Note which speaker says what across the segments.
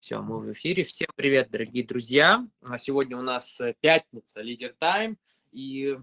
Speaker 1: Все, мы в эфире. Всем привет, дорогие друзья. Сегодня у нас пятница, Лидер Тайм. И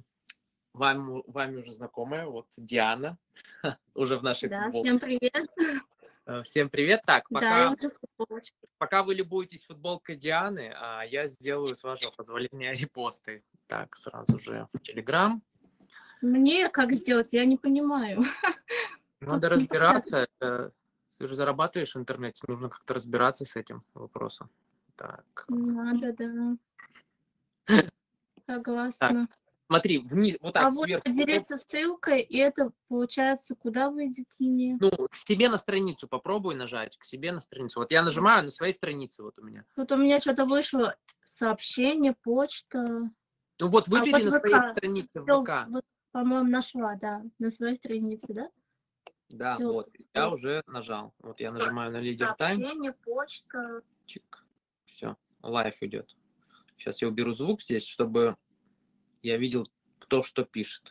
Speaker 1: вами уже знакомая, вот Диана, уже в нашей
Speaker 2: Да,
Speaker 1: футболке.
Speaker 2: всем привет.
Speaker 1: Всем привет. Так,
Speaker 2: Да, я уже в футболочке.
Speaker 1: пока вы любуетесь футболкой Дианы, я сделаю, с вашего позволения, репосты. Так, сразу же в Телеграм.
Speaker 2: Мне как сделать, я не понимаю.
Speaker 1: Надо
Speaker 2: Тут непонятно.
Speaker 1: разбираться. Ты же зарабатываешь в интернете, нужно как-то разбираться с этим вопросом. Так.
Speaker 2: Надо, да.
Speaker 1: Так,
Speaker 2: Согласна.
Speaker 1: смотри, вниз, вот
Speaker 2: А
Speaker 1: так,
Speaker 2: вот
Speaker 1: сверху.
Speaker 2: поделиться ссылкой, и это получается, куда выйдет мне?
Speaker 1: Ну, к себе на страницу попробуй нажать, к себе на страницу. Вот я нажимаю на своей странице, вот у меня.
Speaker 2: Тут у меня что-то вышло, сообщение, почта.
Speaker 1: Ну вот
Speaker 2: А
Speaker 1: выбери
Speaker 2: вот
Speaker 1: на своей
Speaker 2: ВК.
Speaker 1: странице в
Speaker 2: Все,
Speaker 1: ВК.
Speaker 2: вот, по-моему, нашла, да, на своей странице, да?
Speaker 1: Да,
Speaker 2: Все.
Speaker 1: вот, я уже нажал. Вот я нажимаю на Лидер Тайм.
Speaker 2: Сообщение, почта.
Speaker 1: Чик. Все, лайв идет. Сейчас я уберу звук здесь, чтобы я видел, кто что пишет.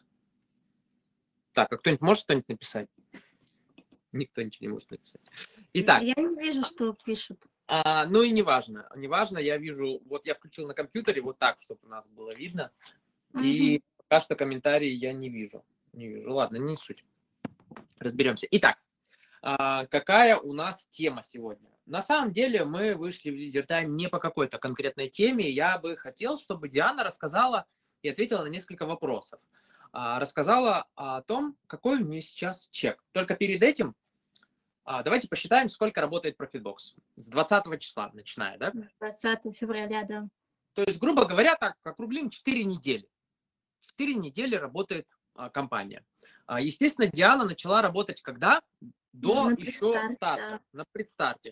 Speaker 1: Так, а кто-нибудь может что-нибудь написать? Никто ничего не может написать. Итак,
Speaker 2: Я не вижу, что пишут.
Speaker 1: ну и неважно. Неважно, я вижу, вот я включил на компьютере вот так, чтобы у нас было видно. И пока что комментарии я не вижу. Не вижу. Ладно, не суть. Разберемся. Итак, какая у нас тема сегодня? На самом деле мы вышли в Лидер Тайм не по какой-то конкретной теме. Я бы хотел, чтобы Диана рассказала и ответила на несколько вопросов. Рассказала о том, какой у нее сейчас чек. Только перед этим давайте посчитаем, сколько работает ProfitBox. С 20 числа начиная, да?
Speaker 2: 20 февраля, да.
Speaker 1: То есть, грубо говоря, так округлим 4 недели. 4 недели работает компания. Естественно, Диана начала работать когда? До еще старта, на предстарте.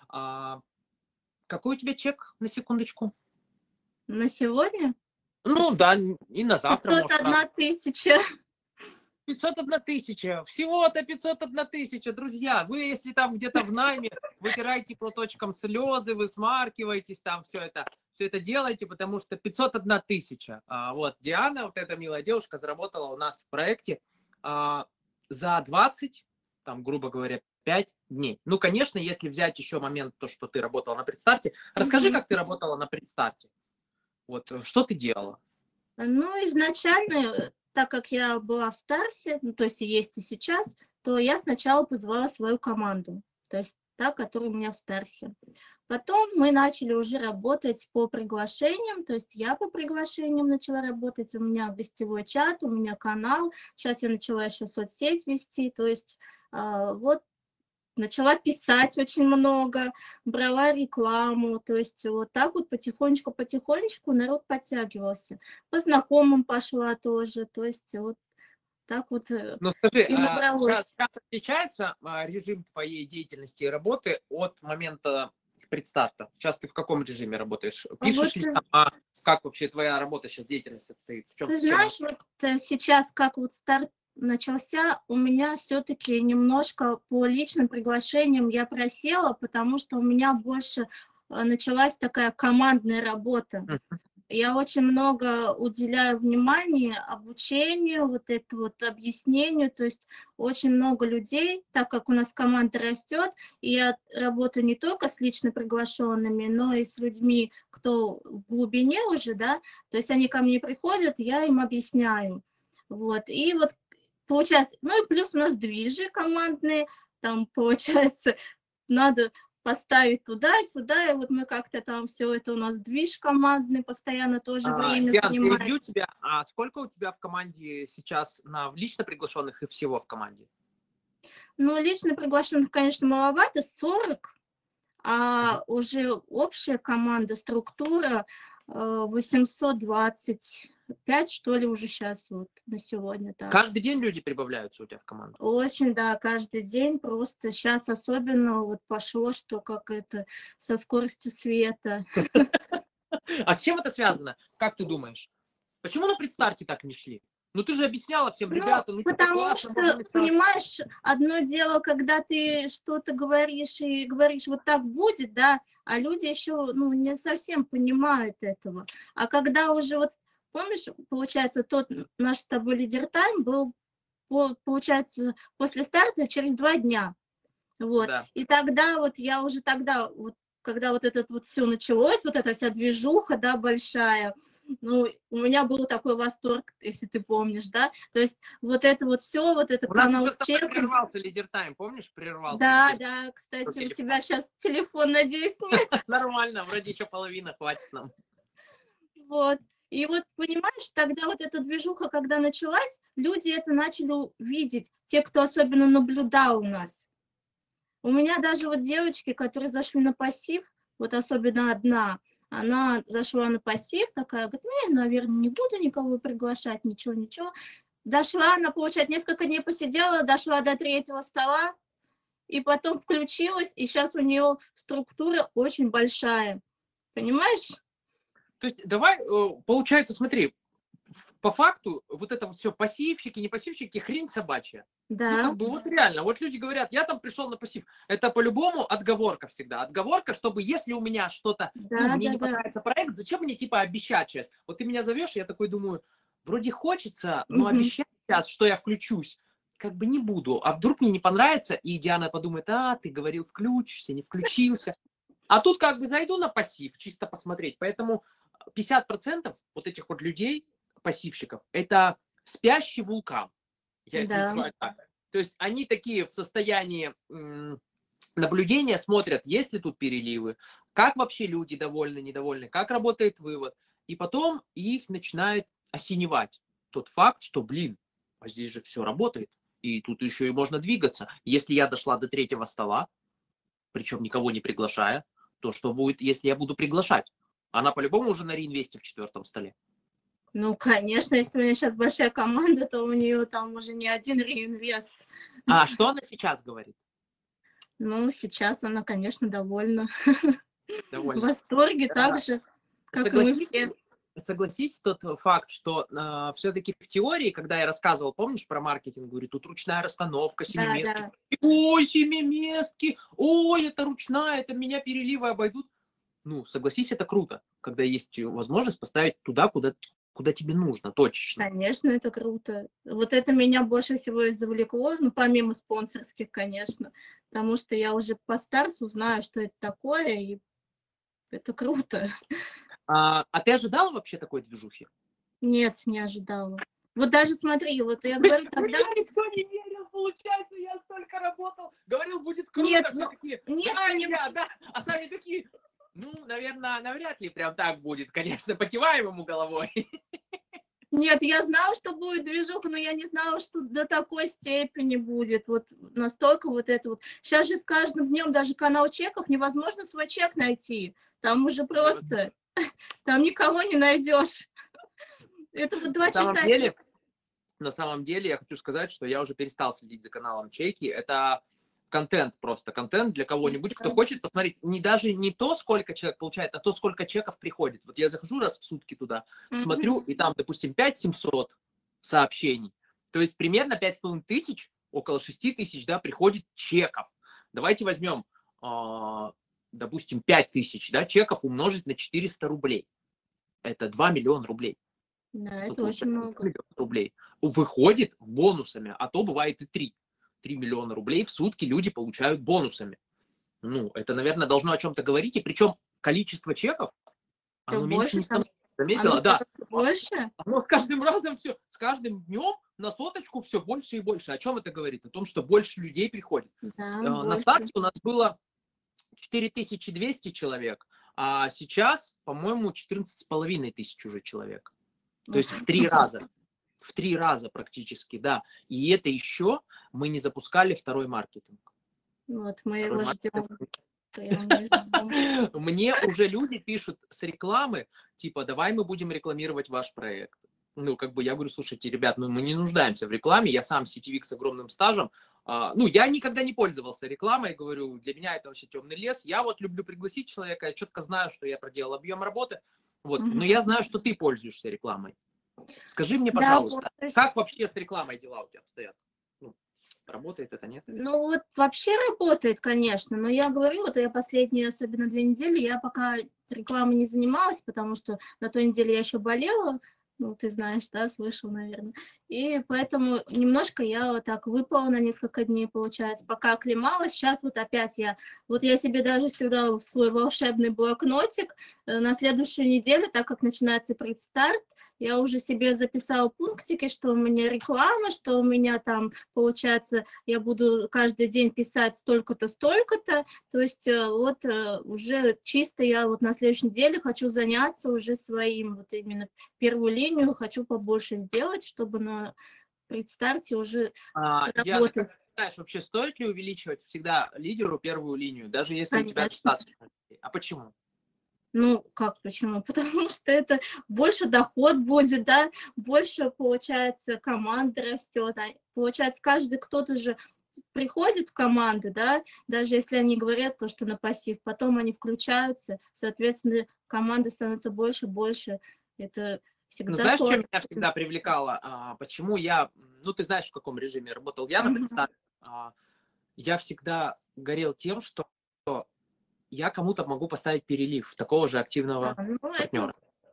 Speaker 1: Какой у тебя чек, на секундочку?
Speaker 2: На сегодня?
Speaker 1: Ну да, и на завтра.
Speaker 2: 501 тысяча.
Speaker 1: 501 тысяча. Всего-то 501 тысяча, друзья. Вы, если там где-то в найме, вытираете платочком слезы, высмаркиваетесь, там все это делаете, потому что 501 тысяча. Вот Диана, вот эта милая девушка, заработала у нас в проекте за 20, там, грубо говоря, 5 дней. Ну, конечно, если взять еще момент, то, что ты работала на предстарте. Расскажи, как ты работала на предстарте. Вот, что ты делала?
Speaker 2: Ну, изначально, так как я была в Старсе, ну, то есть есть и сейчас, то я сначала позвала свою команду, то есть та, которая у меня в Старсе. Потом мы начали уже работать по приглашениям, то есть я по приглашениям начала работать, у меня гостевой чат, у меня канал, сейчас я начала еще соцсеть вести, то есть вот начала писать очень много, брала рекламу, то есть вот так вот потихонечку народ подтягивался. По знакомым пошла тоже, то есть вот так вот
Speaker 1: Ну скажи,
Speaker 2: и набралось.
Speaker 1: сейчас отличается режим твоей деятельности и работы от момента предстарта? Сейчас ты в каком режиме работаешь? Пишешь ли сама? Как вообще твоя работа сейчас, деятельность состоит?
Speaker 2: Ты знаешь, вот сейчас как вот старт начался, у меня все-таки немножко по личным приглашениям я просела, потому что у меня больше началась такая командная работа. Я очень много уделяю внимания обучению, вот это вот объяснению, то есть очень много людей, так как у нас команда растет, и я работаю не только с лично приглашенными, но и с людьми, кто в глубине уже, да, то есть они ко мне приходят, я им объясняю, вот, и вот получается, ну и плюс у нас движи командные, там получается, надо поставить туда и сюда, и вот мы как-то там все это у нас движ командный, постоянно тоже время
Speaker 1: Диан,
Speaker 2: занимает.
Speaker 1: перебью тебя. А сколько у тебя в команде сейчас на лично приглашенных и всего в команде?
Speaker 2: Ну, лично приглашенных, конечно, маловато, 40, а уже общая команда, структура 825, что ли, уже сейчас вот на сегодня. Так.
Speaker 1: Каждый день люди прибавляются у тебя в команду?
Speaker 2: Очень, да, каждый день, просто сейчас особенно вот пошло, что как это, со скоростью света.
Speaker 1: А с чем это связано? Как ты думаешь? Почему на предстарте так не шли? Ну ты же объясняла всем, ребята, ну
Speaker 2: потому
Speaker 1: классно,
Speaker 2: что, понимаешь, одно дело, когда ты что-то говоришь и говоришь, вот так будет, да, а люди еще, ну, не совсем понимают этого. А когда уже вот, помнишь, получается, тот наш с тобой лидер тайм был, получается, после старта через 2 дня. Вот. Да. И тогда вот я уже тогда вот когда вот это вот все началось, вот эта вся движуха, да, большая, ну, у меня был такой восторг, если ты помнишь, да, то есть вот это вот все, вот это
Speaker 1: У нас
Speaker 2: канал
Speaker 1: уже
Speaker 2: с
Speaker 1: с тобой
Speaker 2: чеком.
Speaker 1: прервался лидер тайм, помнишь, прервался
Speaker 2: Да,
Speaker 1: лидер
Speaker 2: да, кстати, у
Speaker 1: телефон.
Speaker 2: тебя сейчас телефон, надеюсь, нет.
Speaker 1: Нормально, вроде еще половина хватит нам.
Speaker 2: Вот. И вот, понимаешь, тогда вот эта движуха, когда началась, люди это начали видеть, те, кто особенно наблюдал у нас. У меня даже вот девочки, которые зашли на пассив, вот особенно одна, она зашла на пассив, такая, говорит, ну, я, наверное, не буду никого приглашать, ничего. Дошла, она, получается, несколько дней посидела, дошла до 3-го стола, и потом включилась, и сейчас у нее структура очень большая. Понимаешь?
Speaker 1: То есть давай, получается, смотри, по факту вот это вот все пассивщики, не пассивщики, хрень собачья. Ну,
Speaker 2: Да,
Speaker 1: как бы вот реально, вот люди говорят, я там пришел на пассив. Это по-любому отговорка всегда. Отговорка, чтобы если у меня что-то, ну, мне не
Speaker 2: да.
Speaker 1: понравится проект, зачем мне типа обещать сейчас? Вот ты меня зовешь, я такой думаю, вроде хочется, но
Speaker 2: Мгм.
Speaker 1: обещать сейчас, что я включусь, как бы не буду. А вдруг мне не понравится, и Диана подумает, ты говорил, включишься, не включился. А тут как бы зайду на пассив, чисто посмотреть. Поэтому 50% вот этих вот людей, пассивщиков, это спящий вулкан. Я это
Speaker 2: Да.
Speaker 1: называю так. То есть они такие в состоянии наблюдения, смотрят, есть ли тут переливы, как вообще люди довольны, недовольны, как работает вывод. И потом их начинает осеневать тот факт, что, блин, а здесь же все работает. И тут еще и можно двигаться. Если я дошла до 3-го стола, причем никого не приглашая, то что будет, если я буду приглашать? Она по-любому уже на реинвесте в 4-м столе.
Speaker 2: Ну, конечно, если у меня сейчас большая команда, то у нее там уже не один реинвест.
Speaker 1: А что она сейчас говорит?
Speaker 2: Ну, сейчас она, конечно, довольна. В
Speaker 1: Довольно.
Speaker 2: восторге так
Speaker 1: Да.
Speaker 2: же, как и мы
Speaker 1: Согласись,
Speaker 2: все.
Speaker 1: согласись тот факт, что все-таки в теории, когда я рассказывал, помнишь про маркетинг, говорю, тут ручная расстановка,
Speaker 2: Да,
Speaker 1: семиместки.
Speaker 2: да.
Speaker 1: Ой, семиместки, ой, это ручная, это меня переливы обойдут. Ну, согласись, это круто, когда есть возможность поставить туда, куда тебе нужно, точечно.
Speaker 2: Конечно, это круто. Вот это меня больше всего и завлекло, ну, помимо спонсорских, конечно, потому что я уже по старцу знаю, что это такое, и это круто.
Speaker 1: А ты ожидала вообще такой движухи?
Speaker 2: Нет, не ожидала. Вот даже смотри, вот я
Speaker 1: То есть
Speaker 2: говорю, тогда...
Speaker 1: мне никто не верил, получается, я столько работал, говорил, будет
Speaker 2: Нет,
Speaker 1: круто, все
Speaker 2: ну,
Speaker 1: такие,
Speaker 2: нет,
Speaker 1: да,
Speaker 2: понимаешь,
Speaker 1: Илья, да, а сами такие, ну, наверное, навряд ли прям так будет, конечно, покиваем ему головой.
Speaker 2: нет, я знала, что будет движуха, но я не знала, что до такой степени будет. Вот настолько вот это вот. Сейчас же с каждым днем даже канал чеков невозможно свой чек найти. Там уже просто, там никого не найдешь. Это вот 2
Speaker 1: На самом
Speaker 2: часа.
Speaker 1: деле, на самом деле, я хочу сказать, что я уже перестал следить за каналом Чеки. Это контент просто, контент для кого-нибудь, кто хочет посмотреть не даже не то, сколько человек получает, а то, сколько чеков приходит. Вот я захожу раз в сутки туда, смотрю, и там, допустим, 5700 сообщений. То есть примерно 5500, около 6000, да, приходит чеков. Давайте возьмем, допустим, 5000, да, чеков умножить на 400 рублей. Это 2 миллиона рублей.
Speaker 2: Да, это
Speaker 1: Ну,
Speaker 2: очень много.
Speaker 1: рублей. Выходит бонусами, а то бывает и 3. 3 миллиона рублей в сутки люди получают бонусами. Ну, это, наверное, должно о чем-то говорить. И причем количество чеков,
Speaker 2: Все
Speaker 1: оно меньше
Speaker 2: больше
Speaker 1: не
Speaker 2: там.
Speaker 1: становится.
Speaker 2: Оно
Speaker 1: Заметила? Да.
Speaker 2: становится больше?
Speaker 1: Оно с каждым разом все, с каждым днем на соточку все больше и больше. О чем это говорит? О том, что больше людей приходит.
Speaker 2: Да,
Speaker 1: На
Speaker 2: больше.
Speaker 1: старте у нас было 4200 человек, а сейчас, по-моему, 14 500 уже человек. То есть в 3 раза. В 3 раза практически, да. И это еще мы не запускали второй маркетинг.
Speaker 2: Вот, мы
Speaker 1: Второй
Speaker 2: его ждем.
Speaker 1: маркетинг. Мне уже люди пишут с рекламы, типа, давай мы будем рекламировать ваш проект. Ну, как бы я говорю, слушайте, ребят, мы не нуждаемся в рекламе, я сам сетевик с огромным стажем. Ну, я никогда не пользовался рекламой, говорю, для меня это вообще темный лес. Я вот люблю пригласить человека, я четко знаю, что я проделал объем работы, вот, но я знаю, что ты пользуешься рекламой. Скажи мне, пожалуйста, как вообще с рекламой дела у тебя обстоят? Ну, работает это, нет?
Speaker 2: Ну, вот вообще работает, конечно, но я говорю, вот я последние, особенно 2 недели, я пока рекламой не занималась, потому что на той неделе я еще болела, Ну, ты знаешь, да, слышал, наверное. И поэтому немножко я вот так выпала на несколько дней, получается, пока оклемалась. Сейчас вот опять я себе даже сюда в свой волшебный блокнотик на следующую неделю, так как начинается предстарт, я уже себе записала пунктики, что у меня реклама, что у меня там, получается, я буду каждый день писать столько-то, столько-то. То есть уже чисто я вот на следующей неделе хочу заняться уже своим, вот именно первую линию хочу побольше сделать, чтобы на предстарте уже
Speaker 1: Диана, как
Speaker 2: работать.
Speaker 1: ты считаешь, вообще стоит ли увеличивать всегда лидеру первую линию, даже если у тебя
Speaker 2: Конечно.
Speaker 1: достаточно людей? А почему?
Speaker 2: Ну, как почему? Потому что это больше доход будет, да, больше, получается, команда растет. Получается, каждый кто-то же приходит в команды, да, даже если они говорят то, что на пассив, потом они включаются, соответственно, команда становится больше. Это
Speaker 1: Ну,
Speaker 2: всегда
Speaker 1: знаешь, что меня
Speaker 2: классно.
Speaker 1: всегда привлекало? Почему я, ну, ты знаешь, в каком режиме работал я на
Speaker 2: Мгм.
Speaker 1: представке. Я всегда горел тем, что я кому-то могу поставить перелив такого же
Speaker 2: Да,
Speaker 1: активного
Speaker 2: ну это...
Speaker 1: партнера.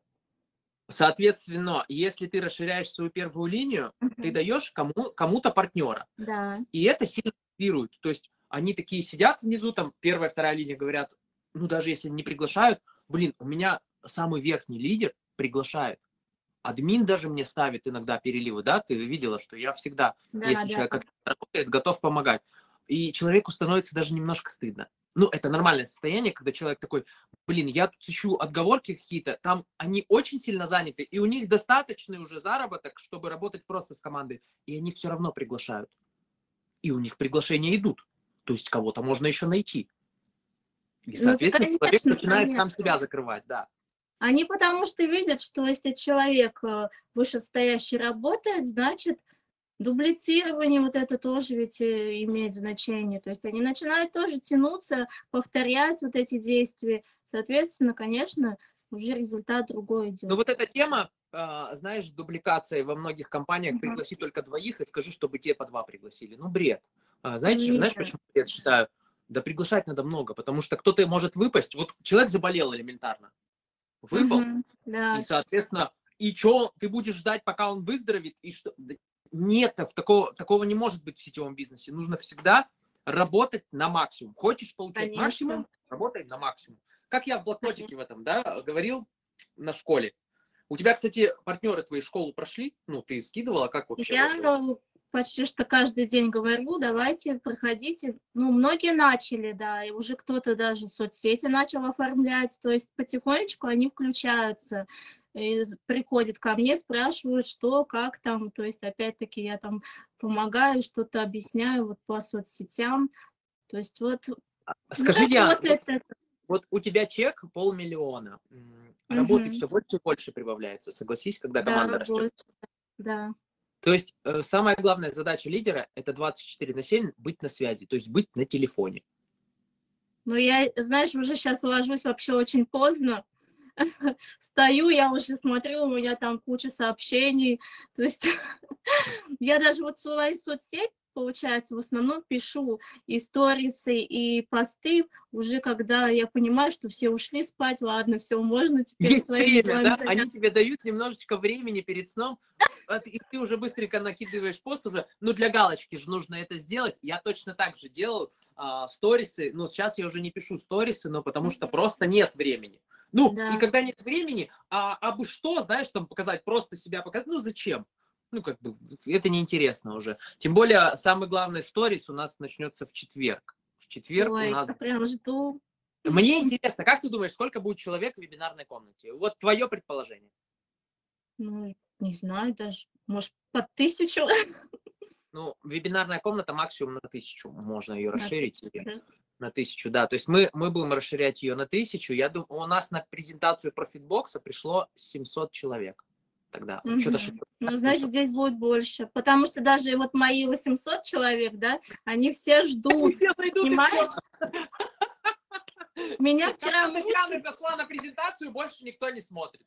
Speaker 1: Соответственно, если ты расширяешь свою первую линию, ты
Speaker 2: Мгм.
Speaker 1: даешь кому-то партнера.
Speaker 2: Да,
Speaker 1: И это сильно мотивирует. То есть они такие сидят внизу, там первая, вторая линия говорят, ну даже если не приглашают, блин, у меня самый верхний лидер приглашает. Админ даже мне ставит иногда переливы, да, ты видела, что я всегда,
Speaker 2: да,
Speaker 1: если
Speaker 2: да.
Speaker 1: человек как работает, готов помогать. И человеку становится даже немножко стыдно. Ну, это нормальное состояние, когда человек такой, блин, я тут ищу отговорки какие-то, там они очень сильно заняты, и у них достаточный уже заработок, чтобы работать просто с командой, и они все равно приглашают. И у них приглашения идут. То есть кого-то можно еще найти. И,
Speaker 2: Ну,
Speaker 1: соответственно, человек
Speaker 2: конечно,
Speaker 1: начинает сам
Speaker 2: конечно.
Speaker 1: себя закрывать, да.
Speaker 2: Они потому что видят, что если человек вышестоящий работает, значит, дублицирование вот это тоже ведь имеет значение. То есть они начинают тоже тянуться, повторять вот эти действия. Соответственно, конечно, уже результат другой
Speaker 1: Ну
Speaker 2: идет.
Speaker 1: вот эта тема, знаешь, дубликация во многих компаниях,
Speaker 2: Мгм.
Speaker 1: пригласи только двоих и скажи, чтобы те по два пригласили. Ну, бред. Знаешь,
Speaker 2: Нет.
Speaker 1: почему бред считаю? Да приглашать надо много, потому что кто-то может выпасть. Вот человек заболел элементарно, выпал,
Speaker 2: Мгм.
Speaker 1: и,
Speaker 2: Да,
Speaker 1: соответственно, и что, ты будешь ждать, пока он выздоровеет? И что? Да нет, такого не может быть в сетевом бизнесе. Нужно всегда работать на максимум. Хочешь получать
Speaker 2: конечно.
Speaker 1: максимум, работай на максимум. Как я в блокнотике
Speaker 2: Конечно.
Speaker 1: в этом, да, говорил на школе. У тебя, кстати, партнеры твои школу прошли? Ну, ты скидывала, как вообще
Speaker 2: Я
Speaker 1: вот?
Speaker 2: почти что каждый день говорю, давайте, проходите. Ну, многие начали, да, и уже кто-то даже соцсети начал оформлять, то есть потихонечку они включаются, и приходят ко мне, спрашивают, что, как там, то есть опять-таки я там помогаю, что-то объясняю вот по соцсетям, то есть вот
Speaker 1: Скажи, Диана,
Speaker 2: работает это.
Speaker 1: вот у тебя чек 500 000. Работы
Speaker 2: Мгм.
Speaker 1: все больше и больше прибавляется. Согласись, когда команда
Speaker 2: Да,
Speaker 1: растет.
Speaker 2: больше, да.
Speaker 1: То есть самая главная задача лидера – это 24/7 быть на связи, то есть быть на телефоне.
Speaker 2: Но я, знаешь, уже сейчас ложусь вообще очень поздно, встаю, я уже смотрю, у меня там куча сообщений. То есть я даже вот свою соцсеть, получается, в основном пишу и сторисы, и посты уже когда я понимаю, что все ушли спать, ладно, все, можно теперь
Speaker 1: Есть
Speaker 2: своими
Speaker 1: время,
Speaker 2: делами
Speaker 1: да? Они
Speaker 2: заняться.
Speaker 1: тебе дают немножечко времени перед сном, и ты уже быстренько накидываешь пост уже. Ну, для галочки же нужно это сделать. Я точно так же делал сторисы. Ну, сейчас я уже не пишу сторисы, но потому что
Speaker 2: Мгм.
Speaker 1: просто нет времени. Ну, и
Speaker 2: Да,
Speaker 1: когда нет времени, абы что, знаешь, там показать, просто себя показать, ну, зачем? Ну, как бы, это неинтересно уже. Тем более, самый главный сторис у нас начнется в четверг. В четверг у
Speaker 2: ой,
Speaker 1: нас...
Speaker 2: я прям жду.
Speaker 1: Мне интересно, как ты думаешь, сколько будет человек в вебинарной комнате? Вот твое предположение.
Speaker 2: Ну, не знаю даже, может, под 1000
Speaker 1: Ну, вебинарная комната максимум на 1000. Можно ее
Speaker 2: на
Speaker 1: расширить
Speaker 2: 1000, да.
Speaker 1: на 1000, да. То есть мы будем расширять ее на 1000. Я думаю, у нас на презентацию профитбокса пришло 700 человек. Тогда что-то
Speaker 2: Мгм.
Speaker 1: 600,
Speaker 2: Ну, значит,
Speaker 1: 700.
Speaker 2: здесь будет больше, потому что даже вот мои 800 человек, да, они все
Speaker 1: Они
Speaker 2: ждут,
Speaker 1: все зайдут и все.
Speaker 2: понимаешь? Меня вчера
Speaker 1: Когда
Speaker 2: муж...
Speaker 1: Татьяна зашла на презентацию, больше никто не смотрит.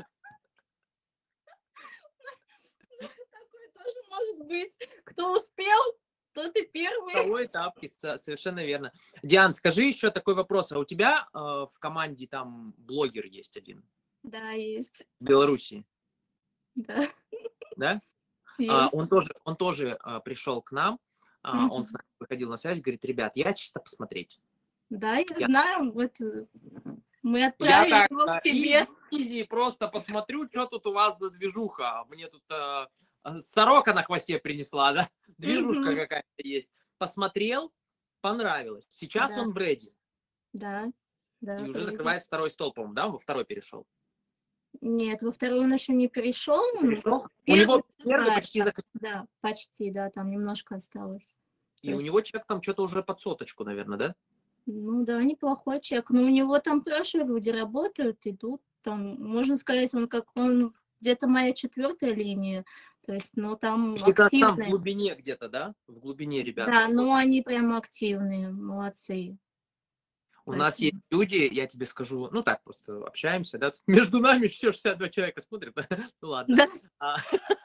Speaker 2: Такое тоже может быть. Кто успел, тот и первый.
Speaker 1: Второй этап, совершенно верно. Диан, скажи еще такой вопрос. А у тебя в команде там блогер есть один
Speaker 2: Да, есть.
Speaker 1: в Беларуси?
Speaker 2: Да,
Speaker 1: Да?
Speaker 2: есть.
Speaker 1: Он тоже пришел к нам, он с нами выходил на связь, говорит, ребят, я чисто посмотреть.
Speaker 2: Да, я знаю, вот мы
Speaker 1: Я
Speaker 2: отправили
Speaker 1: так,
Speaker 2: его к тебе.
Speaker 1: изи, просто посмотрю, что тут у вас за движуха. Мне тут сорока на хвосте принесла, да? Движушка какая-то есть. Посмотрел, понравилось. Сейчас
Speaker 2: Да,
Speaker 1: он в рейде.
Speaker 2: да,
Speaker 1: И
Speaker 2: да,
Speaker 1: уже
Speaker 2: вроде.
Speaker 1: закрывает второй стол, по-моему, да? Он во второй перешел.
Speaker 2: Нет, во второй он еще не перешел,
Speaker 1: Перешел? У
Speaker 2: первый
Speaker 1: него первый
Speaker 2: закрывает,
Speaker 1: почти закрыт.
Speaker 2: да, почти, да, там немножко осталось. То
Speaker 1: И у
Speaker 2: есть,
Speaker 1: него чек там что-то уже под соточку, наверное, да?
Speaker 2: ну да, неплохой чек, но у него там хорошо люди работают, идут, там, можно сказать, он где-то моя 4-я линия, то есть, ну, там
Speaker 1: Мне кажется, там в
Speaker 2: активные,
Speaker 1: глубине где-то, да? В глубине ребята
Speaker 2: да,
Speaker 1: работают.
Speaker 2: но они прямо активные, молодцы,
Speaker 1: У нас есть
Speaker 2: поэтому,
Speaker 1: люди, я тебе скажу, ну так, просто общаемся, да, тут между нами еще 62 человека смотрят, ну ладно.
Speaker 2: да,
Speaker 1: А,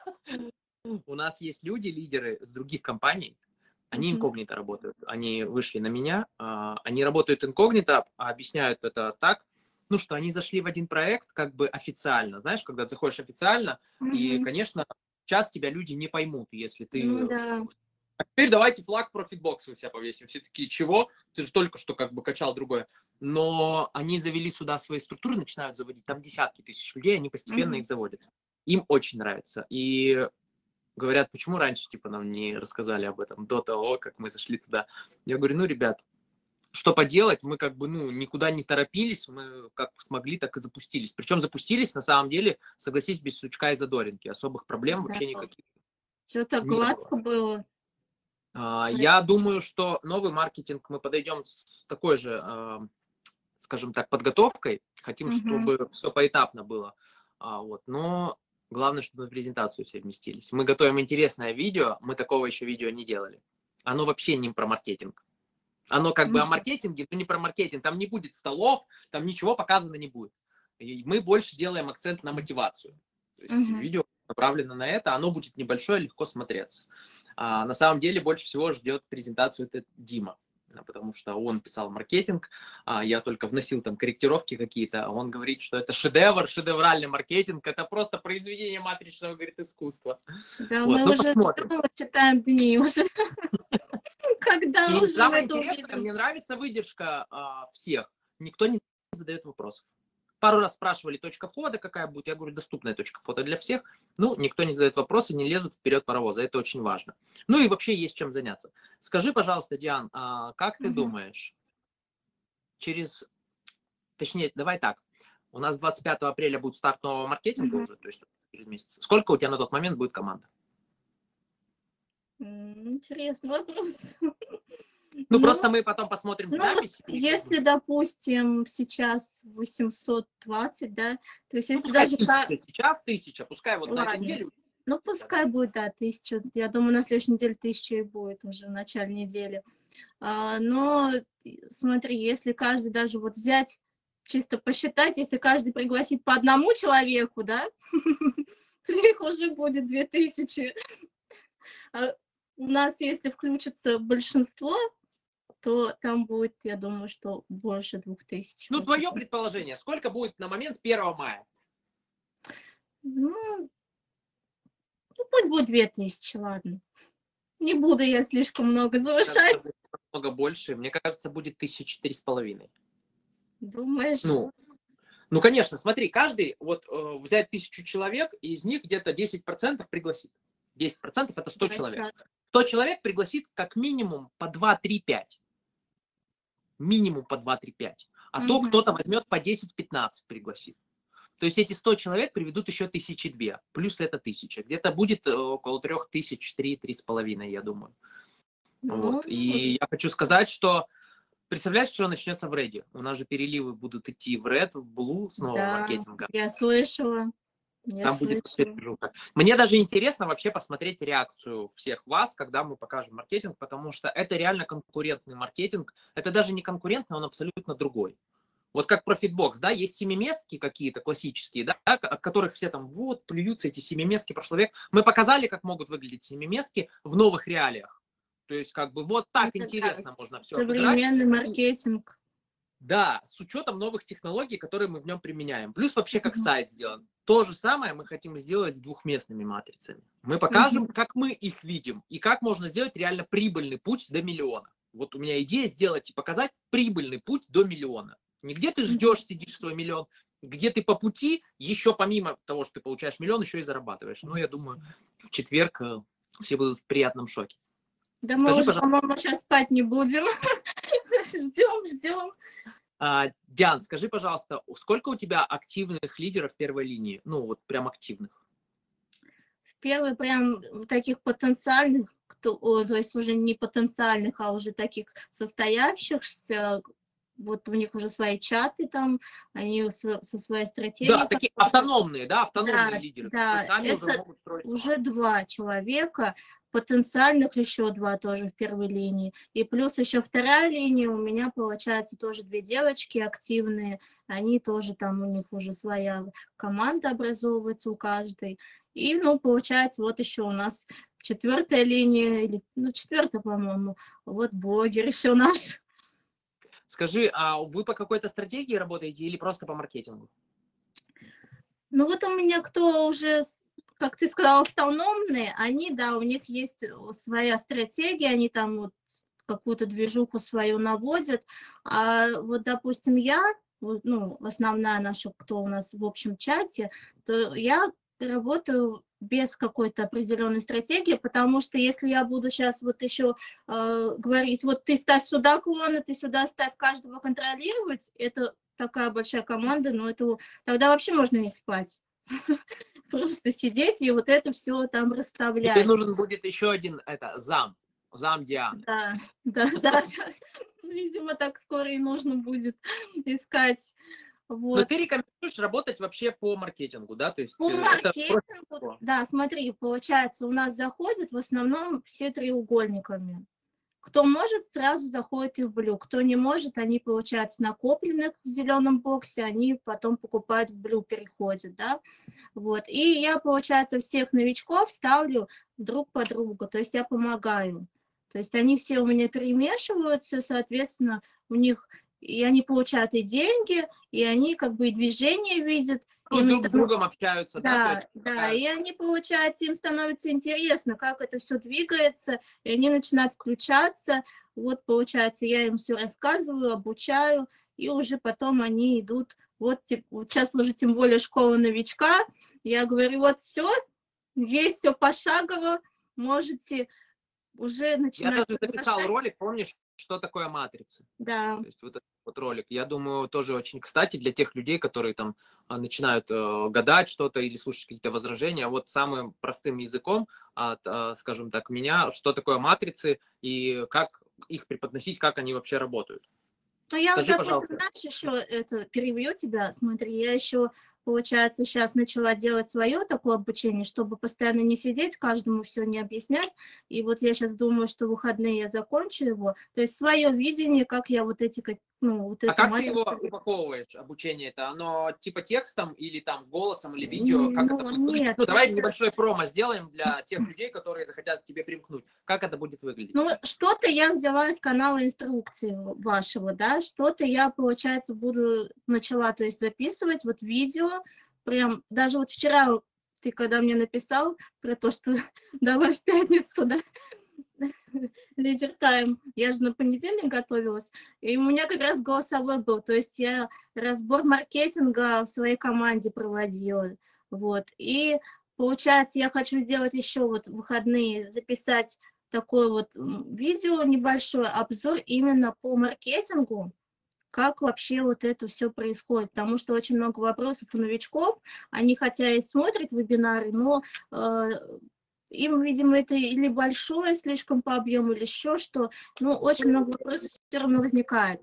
Speaker 1: У нас есть люди, лидеры с других компаний, они инкогнито работают, они вышли на меня, они работают инкогнито, объясняют это так, ну что они зашли в один проект как бы официально, знаешь, когда ты заходишь официально, и, конечно, сейчас тебя люди не поймут, если
Speaker 2: ну
Speaker 1: ты...
Speaker 2: да,
Speaker 1: А теперь давайте флаг профитбокса у себя повесим. Все такие, чего? Ты же только что как бы качал другое. Но они завели сюда свои структуры, начинают заводить. Там десятки тысяч людей, они постепенно их заводят. Им очень нравится. И говорят, почему раньше типа нам не рассказали об этом до того, как мы зашли туда. Я говорю, ну, ребят, что поделать, мы как бы, ну, никуда не торопились, мы как смогли, так и запустились. Причем запустились, на самом деле, согласись, без сучка и задоринки. Особых проблем
Speaker 2: да,
Speaker 1: вообще никаких
Speaker 2: все так
Speaker 1: не было.
Speaker 2: гладко было.
Speaker 1: Я думаю, что новый маркетинг мы подойдем с такой же, скажем так, подготовкой. Хотим, чтобы все поэтапно было. Вот. Но главное, чтобы на презентацию все вместились. Мы готовим интересное видео. Мы такого еще видео не делали. Оно вообще не про маркетинг. Оно как бы о маркетинге, но не про маркетинг. Там не будет столов, там ничего показано не будет. И мы больше делаем акцент на мотивацию. То есть видео направлено на это, оно будет небольшое, легко смотреться. На самом деле больше всего ждет презентацию это Дима, потому что он писал маркетинг, я только вносил там корректировки какие-то, он говорит, что это шедевр, шедевральный маркетинг, это просто произведение матричного, говорит, искусства.
Speaker 2: Да,
Speaker 1: Вот,
Speaker 2: мы
Speaker 1: ну
Speaker 2: уже
Speaker 1: посмотрим.
Speaker 2: читаем дни уже. Когда
Speaker 1: И
Speaker 2: уже мы
Speaker 1: самое
Speaker 2: это
Speaker 1: интересное,
Speaker 2: увидим?
Speaker 1: мне нравится выдержка всех, никто не задает вопросов. Пару раз спрашивали, точка входа какая будет, я говорю, доступная точка входа для всех. Ну, никто не задает вопросы, не лезут вперед паровоза, это очень важно. Ну и вообще есть чем заняться. Скажи, пожалуйста, Диан, как ты думаешь, точнее, давай так, у нас 25 апреля будет старт нового маркетинга уже, то есть через месяц. Сколько у тебя на тот момент будет команда?
Speaker 2: Интересный вопрос.
Speaker 1: Ну, просто мы потом посмотрим запись.
Speaker 2: Если, допустим, сейчас 820, да, то есть если
Speaker 1: Пускай
Speaker 2: даже...
Speaker 1: 1000, сейчас 1000, пускай вот на этой
Speaker 2: Ладно.
Speaker 1: неделе.
Speaker 2: Ну, пускай будет, да, 1000. Я думаю, на следующей неделе 1000 и будет уже в начале недели. Но смотри, если каждый даже вот взять, чисто посчитать, если каждый пригласит по одному человеку, да, то их уже будет 2000. У нас, если включится большинство, то там будет, я думаю, что больше 2000.
Speaker 1: Ну, твое предположение, сколько будет на момент 1 мая?
Speaker 2: Ну, пусть будет 2000, ладно. Не буду я слишком много завышать.
Speaker 1: Много больше. Мне кажется, будет 4,5 тысячи.
Speaker 2: Думаешь?
Speaker 1: Ну, конечно, смотри, каждый, вот взять 1000 человек, и из них где-то 10% пригласит. 10% это 100 человек. 100 человек пригласит как минимум по 2, 3, 5. Минимум по 2, 3, 5. А то кто-то возьмет по 10-15 пригласит. То есть эти 100 человек приведут еще 1002, плюс это 1000. Где-то будет около 3000, 3-3,5, я думаю. Вот. И я хочу сказать, что представляешь, что начнется в Реде? У нас же переливы будут идти в Ред, в Блу с нового маркетинга.
Speaker 2: Я слышала.
Speaker 1: Там будет движуха. Мне даже интересно вообще посмотреть реакцию всех вас, когда мы покажем маркетинг, потому что это реально конкурентный маркетинг. Это даже не конкурентный, он абсолютно другой. Вот как ProfitBox, да, есть семиместки какие-то классические, да, от которых все там вот плюются эти семиместки прошлый век. Мы показали, как могут выглядеть семиместки в новых реалиях. То есть как бы вот так интересно можно все обыграть.
Speaker 2: Современный маркетинг.
Speaker 1: Да, с учетом новых технологий, которые мы в нем применяем. Плюс вообще как сайт сделан. То же самое мы хотим сделать с двухместными матрицами. Мы покажем, как мы их видим и как можно сделать реально прибыльный путь до миллиона. Вот у меня идея сделать и показать прибыльный путь до миллиона. Не где ты ждешь, сидишь свой миллион, где ты по пути, еще помимо того, что ты получаешь миллион, еще и зарабатываешь. Ну, я думаю, в четверг все будут в приятном шоке.
Speaker 2: Да
Speaker 1: Скажи,
Speaker 2: мы уже,
Speaker 1: пожалуйста,
Speaker 2: по-моему, сейчас спать не будем. Ждем.
Speaker 1: Диан, скажи, пожалуйста, сколько у тебя активных лидеров первой линии? Ну, вот прям активных.
Speaker 2: Первый прям таких потенциальных, то есть уже не потенциальных, а уже таких состоявшихся, вот у них уже свои чаты там, они со своей стратегией.
Speaker 1: Да, такие автономные, да, автономные
Speaker 2: Да,
Speaker 1: лидеры.
Speaker 2: да,
Speaker 1: Сами уже
Speaker 2: это
Speaker 1: могут строить.
Speaker 2: уже 2 человека, потенциальных еще 2 тоже в первой линии. И плюс еще вторая линия, у меня получается тоже 2 девочки активные, они тоже там, у них уже своя команда образовывается у каждой. И, ну, получается, вот еще у нас 4-я линия, или, ну, 4-я, по-моему, вот блогер еще наш.
Speaker 1: Скажи, а вы по какой-то стратегии работаете или просто по маркетингу?
Speaker 2: Ну, вот у меня кто уже, как ты сказал, автономные, они, да, у них есть своя стратегия, они там вот какую-то движуху свою наводят. А вот, допустим, я, ну, основная наша, кто у нас в общем чате, то я работаю без какой-то определенной стратегии, потому что если я буду сейчас вот еще говорить, вот ты ставь сюда клоны, ты сюда ставь, каждого контролировать, это такая большая команда, но это тогда вообще можно не спать. Просто сидеть и вот это все там
Speaker 1: Тебе
Speaker 2: расставлять.
Speaker 1: нужен будет еще один зам Дианы.
Speaker 2: Да. Видимо, так скоро и нужно будет искать.
Speaker 1: Но
Speaker 2: Вот.
Speaker 1: ты рекомендуешь работать вообще по маркетингу, да? То есть
Speaker 2: По
Speaker 1: это
Speaker 2: маркетингу, да, смотри, получается, у нас заходят в основном все треугольниками. Кто может, сразу заходит и в блю. Кто не может, они, получается, накопленных в зеленом боксе, они потом покупают в блю, переходят, да. Вот. И я, получается, всех новичков ставлю друг под друга, то есть я помогаю. То есть они все у меня перемешиваются, соответственно, у них и они получают и деньги, и они как бы и движение видят.
Speaker 1: ну, друг с другом общаются, да? То есть,
Speaker 2: Да, и они, получается, им становится интересно, как это все двигается, и они начинают включаться. Вот, получается, я им все рассказываю, обучаю, и уже потом они идут, вот сейчас уже тем более школа новичка, я говорю, вот все, есть все пошагово, можете уже начинать
Speaker 1: я даже записал ролик, помнишь, что такое матрица?
Speaker 2: Да.
Speaker 1: То есть вот этот вот ролик, я думаю, тоже очень кстати для тех людей, которые там начинают гадать что-то или слушать какие-то возражения. Вот самым простым языком от, скажем так, меня, что такое матрицы и как их преподносить, как они вообще работают.
Speaker 2: Ну, я вот,
Speaker 1: Скажи,
Speaker 2: допустим,
Speaker 1: пожалуйста.
Speaker 2: знаешь, еще это перебью тебя, смотри, я еще, получается, сейчас начала делать свое такое обучение, чтобы постоянно не сидеть, каждому все не объяснять. И вот я сейчас думаю, что в выходные я закончу его. То есть свое видение, как я вот эти, ну, вот
Speaker 1: А
Speaker 2: эту
Speaker 1: как ты
Speaker 2: матрицу...
Speaker 1: его упаковываешь, обучение это? Оно типа текстом или там голосом или видео? Как это
Speaker 2: Ну,
Speaker 1: будет выглядеть?
Speaker 2: нет.
Speaker 1: Ну, давай небольшое промо сделаем для тех людей, которые захотят к тебе примкнуть. Как это будет выглядеть?
Speaker 2: Ну, что-то я взяла из канала инструкции вашего, да, что-то я, получается, начала, то есть записывать вот видео, прям, даже вот вчера ты когда мне написал про то, что давай в пятницу, да, лидер тайм, я же на понедельник готовилась, и у меня как раз голосовой был, то есть я разбор маркетинга в своей команде проводила, вот, и получается, я хочу сделать еще вот в выходные, записать такой вот видео, небольшой обзор именно по маркетингу, как вообще вот это все происходит, потому что очень много вопросов у новичков, они хотя и смотрят вебинары, но им, видимо, это или большое слишком по объему, или еще что, ну, очень много вопросов все равно возникает.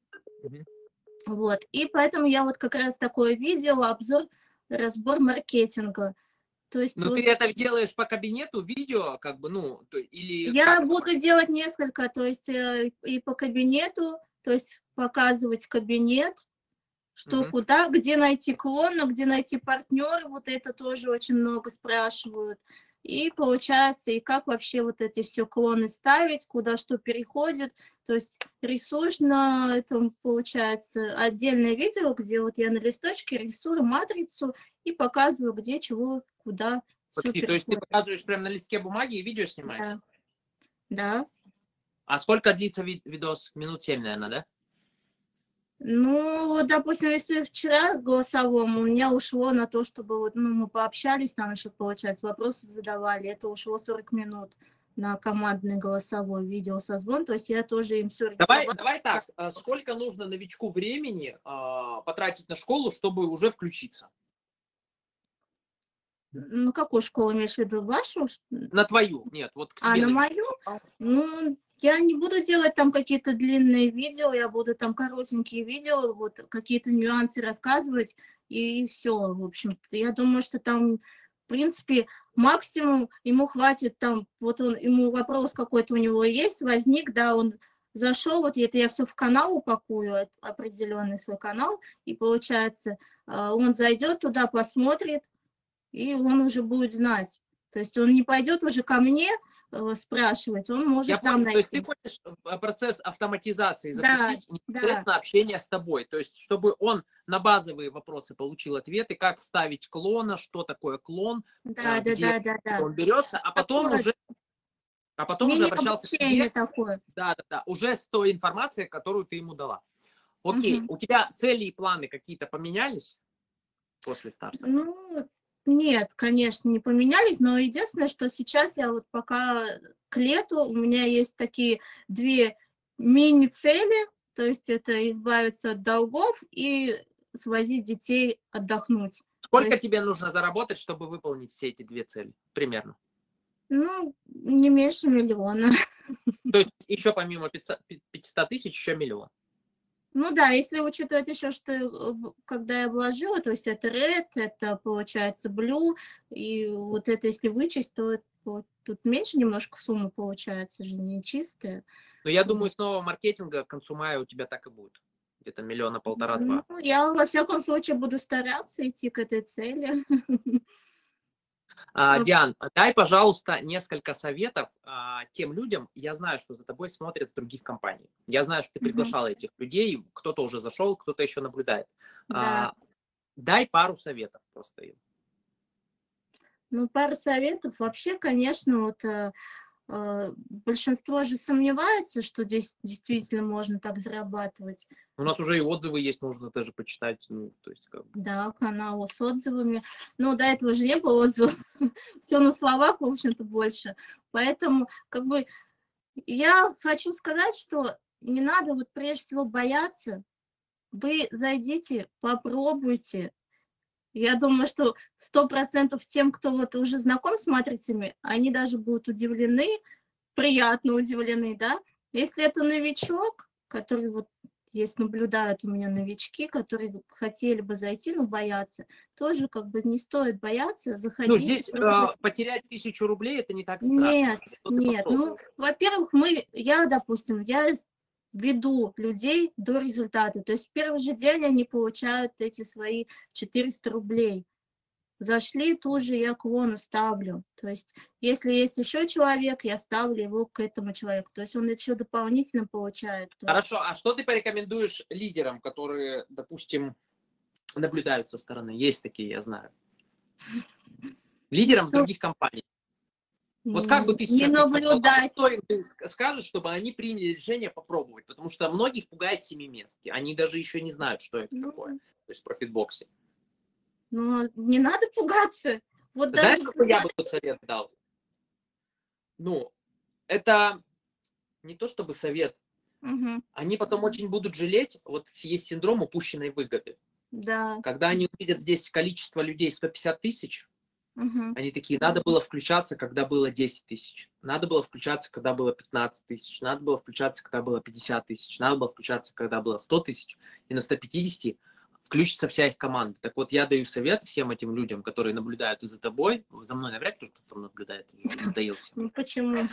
Speaker 2: Вот, и поэтому я вот как раз такое видео, обзор, разбор маркетинга. То есть
Speaker 1: ну,
Speaker 2: вот
Speaker 1: ты это делаешь по кабинету, видео, как бы, ну, или
Speaker 2: я
Speaker 1: как
Speaker 2: буду делать несколько, то есть и по кабинету, то есть показывать кабинет, что куда, где найти клона, где найти партнера, вот это тоже очень много спрашивают. и получается, и как вообще вот эти все клоны ставить, куда что переходит. То есть рисуешь на этом, получается, отдельное видео, где вот я на листочке рисую матрицу и показываю, где чего, куда все
Speaker 1: Почти. То есть ты
Speaker 2: переходит.
Speaker 1: показываешь прямо на листке бумаги и видео снимаешь?
Speaker 2: Да, да.
Speaker 1: А сколько длится видос? Минут 7, наверное, да?
Speaker 2: Ну, вот, допустим, если вчера голосовому у меня ушло на то, чтобы вот, ну, мы пообщались, там еще, получается, вопросы задавали, это ушло 40 минут на командный голосовой видеосозвон, то есть я тоже им все рисовала.
Speaker 1: Давай так, сколько нужно новичку времени потратить на школу, чтобы уже включиться?
Speaker 2: Ну, какую школу имеешь в виду? Вашу?
Speaker 1: На твою? Нет, вот к
Speaker 2: А,
Speaker 1: тебе
Speaker 2: на
Speaker 1: новичку.
Speaker 2: мою? Ну, я не буду делать там какие-то длинные видео, я буду там коротенькие видео, вот какие-то нюансы рассказывать, и все, в общем. Я думаю, что там, в принципе, максимум ему хватит там, вот он, ему вопрос какой-то у него есть, возник, да, он зашел, вот это я все в канал упакую, определенный свой канал, и получается, он зайдет туда, посмотрит, и он уже будет знать. То есть он не пойдет уже ко мне спрашивать, он
Speaker 1: Я
Speaker 2: может там
Speaker 1: понял, то есть ты
Speaker 2: найти.
Speaker 1: хочешь процесс автоматизации
Speaker 2: Да,
Speaker 1: запустить
Speaker 2: да,
Speaker 1: непосредственно общение с тобой, то есть чтобы он на базовые вопросы получил ответы, как ставить клона, что такое клон,
Speaker 2: да, да,
Speaker 1: где
Speaker 2: да, да, да.
Speaker 1: он берется,
Speaker 2: Такое
Speaker 1: а потом уже обращался к
Speaker 2: мини-обучение
Speaker 1: тебе,
Speaker 2: такое.
Speaker 1: да, уже с той информацией, которую ты ему дала. Окей,
Speaker 2: Мгм.
Speaker 1: у тебя цели и планы какие-то поменялись после старта?
Speaker 2: Ну, нет, конечно, не поменялись, но единственное, что сейчас я вот пока к лету, у меня есть такие две мини-цели, то есть это избавиться от долгов и свозить детей отдохнуть. То
Speaker 1: Сколько
Speaker 2: есть,
Speaker 1: тебе нужно заработать, чтобы выполнить все эти две цели? Примерно.
Speaker 2: ну, не меньше миллиона.
Speaker 1: То есть еще помимо 500 тысяч, еще миллион.
Speaker 2: Ну да, если учитывать еще, что когда я вложила, то есть это Red, это получается Blue, и вот это если вычесть, то вот тут меньше немножко сумма получается же, не чистая.
Speaker 1: Но я думаю,
Speaker 2: Вот.
Speaker 1: с нового маркетинга к концу мая у тебя так и будет. Где-то миллиона
Speaker 2: Ну,
Speaker 1: полтора-два.
Speaker 2: я во всяком случае буду стараться идти к этой цели.
Speaker 1: Диан, дай, пожалуйста, несколько советов тем людям. Я знаю, что за тобой смотрят с других компаний. Я знаю, что ты
Speaker 2: Мгм.
Speaker 1: приглашала этих людей. Кто-то уже зашел, кто-то еще наблюдает.
Speaker 2: Да.
Speaker 1: Дай пару советов просто им.
Speaker 2: Ну, пару советов. Вообще, конечно, вот большинство же сомневается, что здесь действительно можно так зарабатывать.
Speaker 1: У нас уже и отзывы есть, можно даже почитать. Ну, то есть, как бы.
Speaker 2: Да, канал с отзывами. Но до этого же не было отзывов. Все на словах, в общем-то, больше. Поэтому, как бы, я хочу сказать, что не надо вот прежде всего бояться. Вы зайдите, попробуйте. Я думаю, что 100% тем, кто вот уже знаком с матрицами, они даже будут удивлены, приятно удивлены, да. Если это новичок, который вот есть, наблюдают у меня новички, которые хотели бы зайти, но боятся, тоже как бы не стоит бояться,
Speaker 1: Ну,
Speaker 2: заходите,
Speaker 1: здесь
Speaker 2: пробуйте.
Speaker 1: потерять 1000 рублей это не так страшно.
Speaker 2: Нет,
Speaker 1: Что ты
Speaker 2: нет, ну,
Speaker 1: попробуешь?
Speaker 2: во-первых, я, допустим, я веду людей до результата, то есть в первый же день они получают эти свои 400 рублей. Зашли, тут же я клона ставлю. То есть, если есть еще человек, я ставлю его к этому человеку. То есть он еще дополнительно получает. То есть,
Speaker 1: Хорошо, а что ты порекомендуешь лидерам, которые, допустим, наблюдают со стороны? Есть такие, я знаю.
Speaker 2: ну
Speaker 1: Лидерам
Speaker 2: что,
Speaker 1: других компаний. Вот как бы ты
Speaker 2: не
Speaker 1: сейчас их посоветовал?
Speaker 2: наблюдать.
Speaker 1: Что им ты скажешь, чтобы они приняли решение попробовать? Потому что многих пугает семиместки. Они даже еще не знают, что это такое.
Speaker 2: Ну,
Speaker 1: То есть про фитбоксе.
Speaker 2: но не надо пугаться. Вот
Speaker 1: Знаешь,
Speaker 2: даже
Speaker 1: какой я бы тут
Speaker 2: посмотрите.
Speaker 1: совет дал? Ну, это не то чтобы совет.
Speaker 2: Мгм.
Speaker 1: Они потом очень будут жалеть. Вот есть синдром упущенной выгоды.
Speaker 2: Да.
Speaker 1: Когда они увидят здесь количество людей 150 тысяч,
Speaker 2: Мгм.
Speaker 1: они такие, надо было включаться, когда было 10 тысяч. Надо было включаться, когда было 15 тысяч. Надо было включаться, когда было 50 тысяч. Надо было включаться, когда было 100 тысяч. И на 150 включится вся их команда. Так вот, я даю совет всем этим людям, которые наблюдают и за тобой. За мной навряд ли кто-то там наблюдает. Надоел всем.
Speaker 2: Ну почему?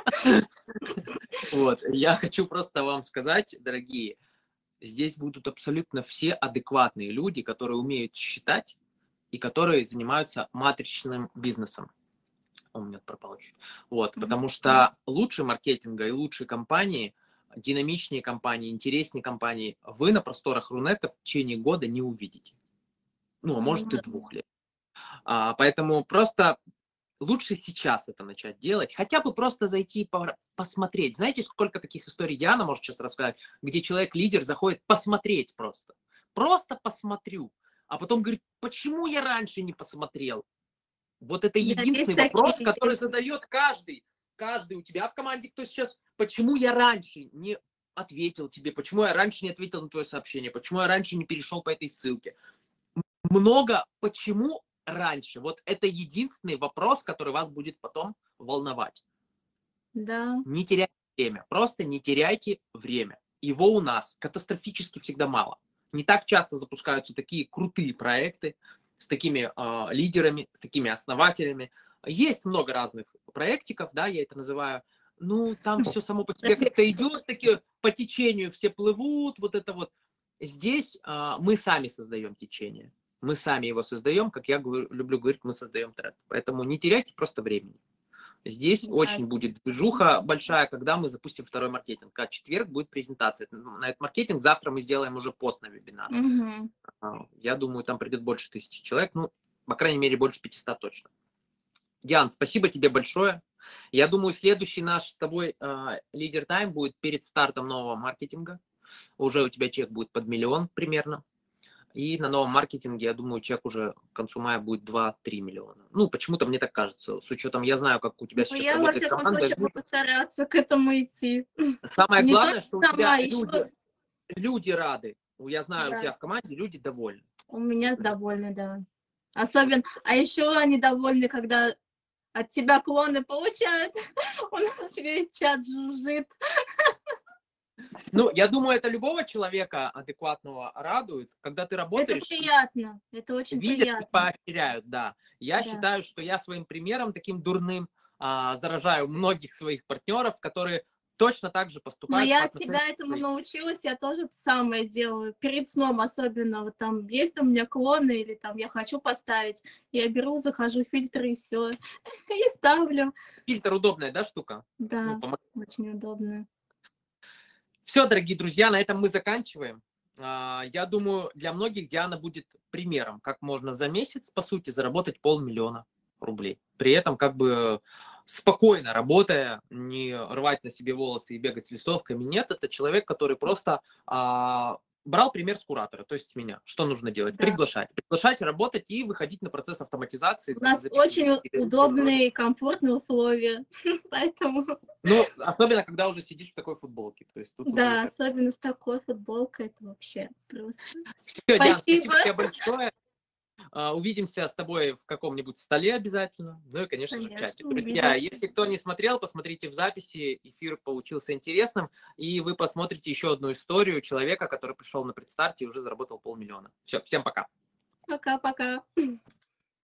Speaker 1: Вот. Я хочу просто вам сказать, дорогие, здесь будут абсолютно все адекватные люди, которые умеют считать и которые занимаются матричным бизнесом. У меня пропало чуть. Вот, потому что лучше маркетинга и лучшие компании, динамичнее компании, интереснее компании вы на просторах Рунета в течение года не увидите. Ну, а может и 2 лет. Поэтому просто лучше сейчас это начать делать, хотя бы просто зайти и посмотреть. Знаете, сколько таких историй Диана может сейчас рассказать, где человек-лидер заходит посмотреть просто. Просто посмотрю. А потом говорит, почему я раньше не посмотрел? Вот это единственный вопрос, который задает каждый. Каждый у тебя в команде, кто сейчас, почему я раньше не ответил тебе, почему я раньше не ответил на твое сообщение, почему я раньше не перешел по этой ссылке. Много почему раньше. Вот это единственный вопрос, который вас будет потом волновать.
Speaker 2: Да.
Speaker 1: Не теряйте время. Просто не теряйте время. Его у нас катастрофически всегда мало. Не так часто запускаются такие крутые проекты с такими лидерами, с такими основателями. Есть много разных проектиков, да, я это называю. Ну, там все само по себе как-то идет, такие по течению все плывут, вот это вот. Здесь мы сами создаем течение. Мы сами его создаем, как я люблю говорить, мы создаем тренд. Поэтому не теряйте просто времени. Здесь очень будет движуха большая, когда мы запустим второй маркетинг. В четверг будет презентация на этот маркетинг. Завтра мы сделаем уже пост на вебинар. Я думаю, там придет больше 1000 человек. Ну, по крайней мере, больше 500 точно. Диан, спасибо тебе большое. Я думаю, следующий наш с тобой лидер тайм будет перед стартом нового маркетинга. Уже у тебя чек будет под 1 миллион примерно. И на новом маркетинге, я думаю, чек уже к концу мая будет 2-3 миллиона. Ну, почему-то мне так кажется. С учетом, я знаю, как у тебя сейчас
Speaker 2: я
Speaker 1: работает
Speaker 2: во всяком
Speaker 1: команда.
Speaker 2: случае буду постараться к этому идти.
Speaker 1: Самое
Speaker 2: Не
Speaker 1: главное, что у тебя
Speaker 2: еще...
Speaker 1: люди рады. Я знаю, у тебя в команде люди довольны.
Speaker 2: У меня довольны, да. Особенно, а еще они довольны, когда от тебя клоны получают. У нас весь чат жужжит.
Speaker 1: Ну, я думаю, это любого человека адекватного радует, когда ты работаешь.
Speaker 2: Это приятно, это очень
Speaker 1: видят
Speaker 2: приятно.
Speaker 1: И поощряют, да. Я считаю, что я своим примером таким дурным заражаю многих своих партнеров, которые точно так же поступают.
Speaker 2: Но я от тебя этому научилась, я тоже это самое делаю. Перед сном особенно, вот там есть у меня клоны или там я хочу поставить, я беру, захожу в фильтры и все, и ставлю.
Speaker 1: Фильтр удобная, да, штука?
Speaker 2: Да, очень удобная.
Speaker 1: Все, дорогие друзья, на этом мы заканчиваем. Я думаю, для многих Диана будет примером, как можно за месяц, по сути, заработать 500 000 рублей. При этом как бы спокойно работая, не рвать на себе волосы и бегать с листовками. Нет, это человек, который просто брал пример с куратора, то есть с меня. Что нужно делать? Да. Приглашать, работать и выходить на процесс автоматизации.
Speaker 2: У нас очень удобные и комфортные условия, поэтому...
Speaker 1: Ну, особенно, когда уже сидишь в такой футболке. То есть, тут
Speaker 2: да, особенно с такой футболкой, это вообще просто...
Speaker 1: Все, Диана, спасибо тебе большое. Увидимся с тобой в каком-нибудь столе обязательно. Ну и, конечно же, в чате. Друзья, если кто не смотрел, посмотрите в записи. Эфир получился интересным. И вы посмотрите еще одну историю человека, который пришел на предстарте и уже заработал 500 000. Все, всем пока.
Speaker 2: Пока-пока.